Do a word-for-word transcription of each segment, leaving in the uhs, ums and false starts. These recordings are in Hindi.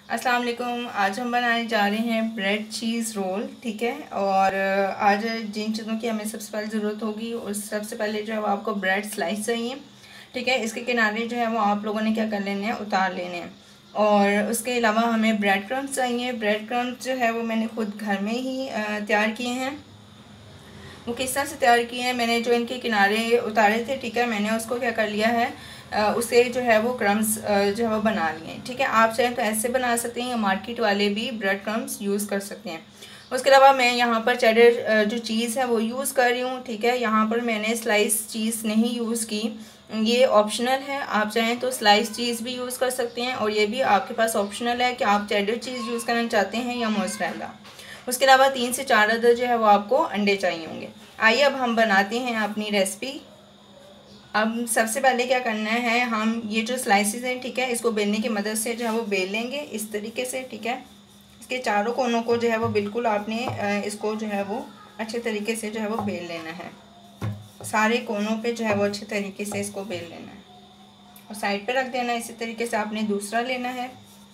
अस्सलाम वालेकुम। आज हम बनाने जा रहे हैं ब्रेड चीज़ रोल, ठीक है। और आज जिन चीज़ों की हमें सबसे पहले ज़रूरत होगी, और सबसे पहले जो है वो आपको ब्रेड स्लाइस चाहिए, ठीक है। इसके किनारे जो है वो आप लोगों ने क्या कर लेने हैं, उतार लेने हैं। और उसके अलावा हमें ब्रेड क्रम्स चाहिए। ब्रेड क्रम्स जो है वो मैंने खुद घर में ही तैयार किए हैं। वो किस तरह से तैयार किए हैं, मैंने जो इनके किनारे उतारे थे, ठीक है, मैंने उसको क्या कर लिया है, उसे जो है वो क्रम्स जो है वो बना लिए, ठीक है। आप चाहें तो ऐसे बना सकते हैं या मार्केट वाले भी ब्रेड क्रम्स यूज़ कर सकते हैं। उसके अलावा मैं यहाँ पर चेडर जो चीज़ है वो यूज़ कर रही हूँ, ठीक है। यहाँ पर मैंने स्लाइस चीज़ नहीं यूज़ की, ये ऑप्शनल है। आप चाहें तो स्लाइस चीज़ भी यूज़ कर सकते हैं, और ये भी आपके पास ऑप्शनल है कि आप चेडर चीज़ यूज़ करना चाहते हैं या मोज़रेला। उसके अलावा तीन से चार अदर जो है वो आपको अंडे चाहिए होंगे। आइए अब हम बनाते हैं अपनी रेसिपी। अब सबसे पहले क्या करना है, हम ये जो स्लाइसेस हैं, ठीक है, इसको बेलने की मदद से जो है वो बेल लेंगे इस तरीके से, ठीक है। इसके चारों कोनों को जो है वो बिल्कुल आपने इसको जो है वो अच्छे तरीके से जो है वो बेल लेना है। सारे कोनों पे जो है वो अच्छे तरीके से इसको बेल लेना है और साइड पे रख देना है। इसी तरीके से आपने दूसरा लेना है,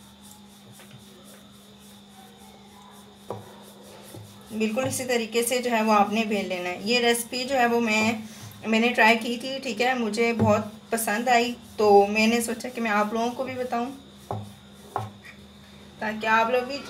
बिल्कुल इसी तरीके से जो है वो आपने बेल लेना है। ये रेसिपी जो है वो मैं मैंने ट्राई की थी, ठीक है, मुझे बहुत पसंद आई, तो मैंने सोचा कि मैं आप लोगों को भी बताऊं ताकि आप लोग भी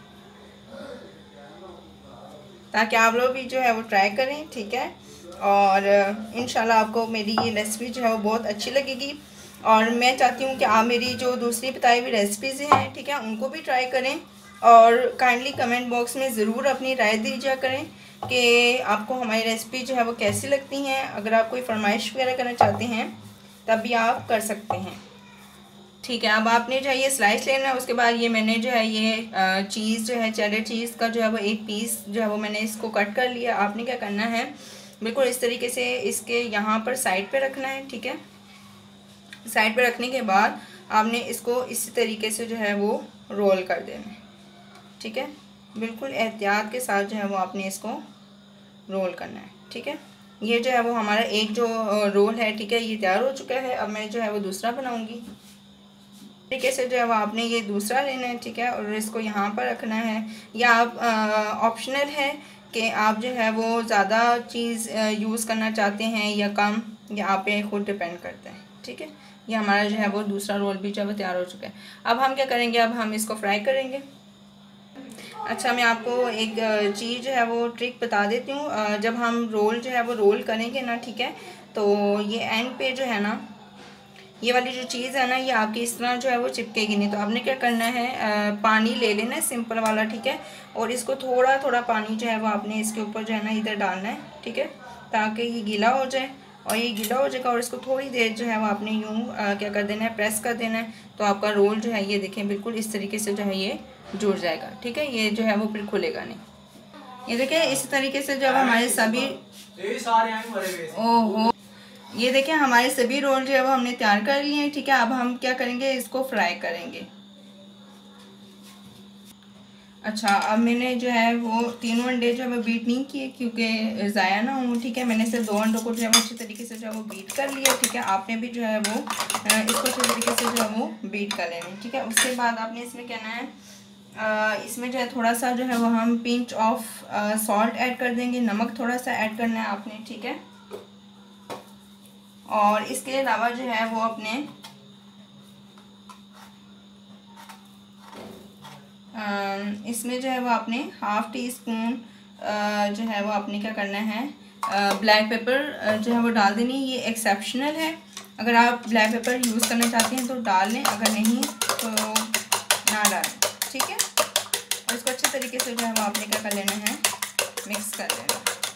ताकि आप लोग भी जो है वो ट्राई करें, ठीक है। और इंशाल्लाह आपको मेरी ये रेसिपी जो है वो बहुत अच्छी लगेगी। और मैं चाहती हूँ कि आप मेरी जो दूसरी बताई हुई रेसिपीज़ हैं, ठीक है, उनको भी ट्राई करें। और काइंडली कमेंट बॉक्स में ज़रूर अपनी राय दीजिए करें कि आपको हमारी रेसिपी जो है वो कैसी लगती हैं। अगर आप कोई फरमाइश वगैरह करना चाहते हैं तब भी आप कर सकते हैं, ठीक है। अब आपने जो है ये स्लाइस लेना है। उसके बाद ये मैंने जो है ये चीज़ जो है चेडर चीज़ का जो है वो एक पीस जो है वो मैंने इसको कट कर लिया। आपने क्या करना है, बिल्कुल इस तरीके से इसके यहाँ पर साइड पे रखना है, ठीक है। साइड पे रखने के बाद आपने इसको इसी तरीके से जो है वो रोल कर देना है, ठीक है। बिल्कुल एहतियात के साथ जो है वो आपने इसको रोल करना है, ठीक है। ये जो है वो हमारा एक जो रोल है, ठीक है, ये तैयार हो चुका है। अब मैं जो है वो दूसरा बनाऊँगी। तरीके से जो है वो आपने ये दूसरा लेना है, ठीक है, और इसको यहाँ पर रखना है। या आप ऑप्शनल है कि आप जो है वो ज़्यादा चीज़ यूज़ करना चाहते हैं या कम, या आप पे खुद डिपेंड करता है, ठीक है। ये हमारा जो है वो दूसरा रोल भी जो है वो तैयार हो चुका है। अब हम क्या करेंगे, अब हम इसको फ्राई करेंगे। अच्छा, मैं आपको एक चीज़ जो है वो ट्रिक बता देती हूँ। जब हम रोल जो है वो रोल करेंगे ना, ठीक है, तो ये एंड पे जो है ना, ये वाली जो चीज़ है ना, ये आपकी इस तरह जो है वो चिपकेगी नहीं। तो आपने क्या करना है, आ, पानी ले लेना है सिंपल वाला, ठीक है, और इसको थोड़ा थोड़ा पानी जो है वो आपने इसके ऊपर जो है ना इधर डालना है, ठीक है, ताकि ये गीला हो जाए। और ये गीला हो जाएगा और इसको थोड़ी देर जो है वो आपने यूँ क्या कर देना है, प्रेस कर देना है। तो आपका रोल जो है ये देखें बिल्कुल इस तरीके से जो है ये जुड़ जाएगा, ठीक है। ये जो है वो फिर खुलेगा नहीं। ये देखिए इस तरीके से जब हमारे सभी ओहो ये देखिए हमारे सभी रोल जो है वो हमने तैयार कर लिए हैं, ठीक है। अब हम क्या करेंगे, इसको फ्राई करेंगे। अच्छा, अब मैंने जो है वो तीनों अंडे जो है वो बीट नहीं किए क्योंकि ज़ाया ना हो, ठीक है। मैंने सिर्फ दो अंडों को जो है वो अच्छे तरीके से जो है वो बीट कर लिया, ठीक है। आपने भी जो है वो इसको अच्छे तरीके से जो है वो बीट कर लेना, ठीक है। उसके बाद आपने इसमें कहना है, आ, इसमें जो है थोड़ा सा जो है वो हम पिंच ऑफ सॉल्ट ऐड कर देंगे। नमक थोड़ा सा ऐड करना है आपने, ठीक है। और इसके अलावा जो है वो अपने इसमें जो है वो आपने हाफ टी स्पून जो है वो आपने क्या करना है, ब्लैक पेपर जो है वो डाल देनी। ये एक्सेप्शनल है, अगर आप ब्लैक पेपर यूज़ करना चाहते हैं तो डाल लें, अगर नहीं तो ना डालें, ठीक है। और इसको अच्छे तरीके से जो है वो आपने क्या कर लेना है, मिक्स कर लेना।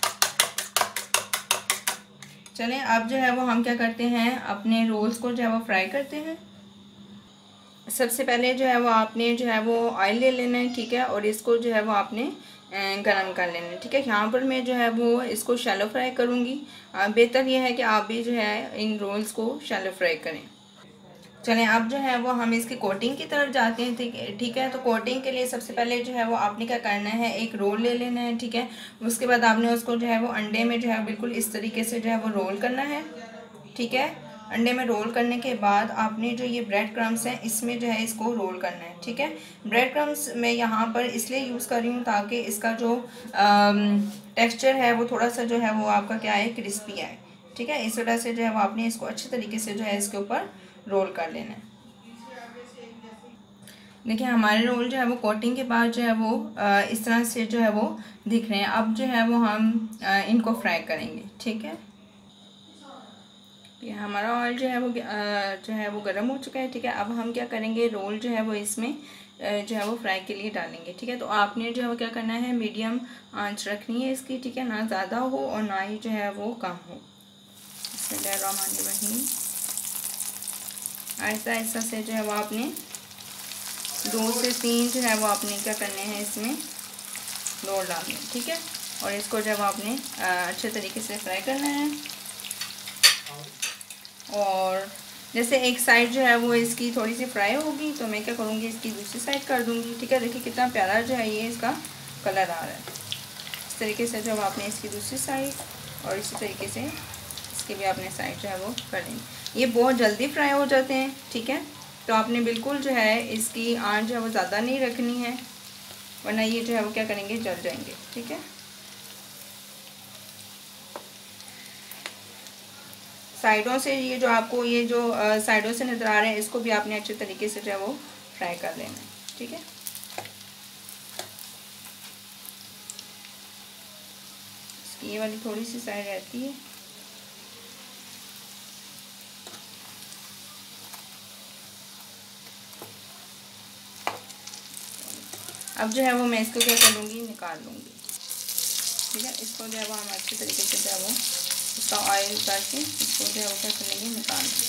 चलें, अब जो है वो हम क्या करते हैं, अपने रोल्स को जो है वो फ्राई करते हैं। सबसे पहले जो है वो आपने जो है वो ऑयल ले लेना है, ठीक है, और इसको जो है वो आपने गरम कर लेना है, ठीक है। यहाँ पर मैं जो है वो इसको शैलो फ्राई करूँगी। बेहतर यह है कि आप भी जो है इन रोल्स को शैलो फ्राई करें। चलें, अब जो है वो हम इसकी कोटिंग की तरफ जाते हैं, ठीक है ठीक है। तो कोटिंग के लिए सबसे पहले जो है वो आपने क्या करना है, एक रोल ले लेना है, ठीक है। उसके बाद आपने उसको जो है वो अंडे में जो है बिल्कुल इस तरीके से जो है वो रोल करना है, ठीक है। अंडे में रोल करने के बाद आपने जो ये ब्रेड क्रम्स हैं इसमें जो है इसको रोल करना है, ठीक है। ब्रेड क्रम्स मैं यहाँ पर इसलिए यूज़ कर रही हूँ ताकि इसका जो टेक्सचर है वो थोड़ा सा जो है वो आपका क्या है, क्रिस्पी आए, ठीक है। इस वजह से जो है वो आपने इसको अच्छे तरीके से जो है इसके ऊपर रोल कर लेना है। देखिए हमारे रोल जो है वो कोटिंग के बाद जो है वो आ, इस तरह से जो है वो दिख रहे हैं। अब जो है वो हम आ, इनको फ्राई करेंगे, ठीक है। ये हमारा ऑयल जो है वो आ, जो है वो गर्म हो चुका है, ठीक है। अब हम क्या करेंगे, रोल जो है वो इसमें जो है वो फ्राई के लिए डालेंगे, ठीक है। तो आपने जो है वो क्या करना है, मीडियम आंच रखनी है इसकी, ठीक है, ना ज़्यादा हो और ना ही जो है वो कम हो। बिस्मिल्लाहिर्रहमानिर्रहीम। ऐसा ऐसा से जो है वो आपने दो से तीन जो है वो आपने क्या करने हैं, इसमें रोल डालने, ठीक है। और इसको जब आपने अच्छे तरीके से फ्राई करना है। और जैसे एक साइड जो है वो इसकी थोड़ी सी फ्राई होगी तो मैं क्या करूँगी, इसकी दूसरी साइड कर दूँगी, ठीक है। देखिए कितना प्यारा जो है ये इसका कलर आ रहा है। इस तरीके से जब आपने इसकी दूसरी साइड और इसी तरीके से इसकी भी आपने साइड जो है वो कर लेंगे। ये बहुत जल्दी फ्राई हो जाते हैं, ठीक है। तो आपने बिल्कुल जो है इसकी आंच जो है वो ज़्यादा नहीं रखनी है, वरना ये जो है वो क्या करेंगे, जल जाएंगे, ठीक है। साइडों से ये जो आपको ये जो साइडों से नज़र आ रहे हैं इसको भी आपने अच्छे तरीके से जो है वो फ्राई कर लेना है, ठीक है। इसकी ये वाली थोड़ी सी साइड रहती है। अब जो है वो मैं इसको क्या कर लूँगी, निकाल लूँगी, ठीक है। इसको जो है वो हम अच्छे तरीके से जो है वो इसका ऑयल करके इसको जो है वो क्या कर लेंगे, निकाल लेंगे।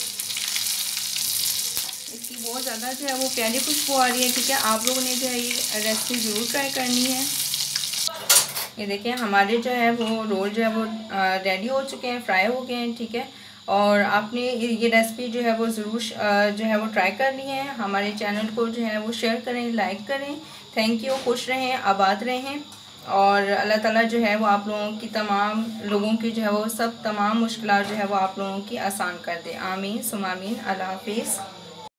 इसकी बहुत ज़्यादा जो है वो प्यारी खुशबू आ रही है, ठीक है। आप लोगों ने जो है ये रेसिपी ज़रूर ट्राई करनी है। ये देखिए हमारे जो है वो रोल जो है वो रेडी हो चुके हैं, फ्राई हो गए हैं, ठीक है। और आपने ये रेसिपी जो है वो ज़रूर जो है वो ट्राई करनी है। हमारे चैनल को जो है वो शेयर करें, लाइक करें। Thank you. खुश रहें, आबाद रहें और अल्लाह ताला जो है वो आप लोगों की तमाम लोगों की जो है वो सब तमाम मुश्किलात जो है वो आप लोगों की आसान कर दे। आमीन सुम आमीन। अल्लाह हाफिज़।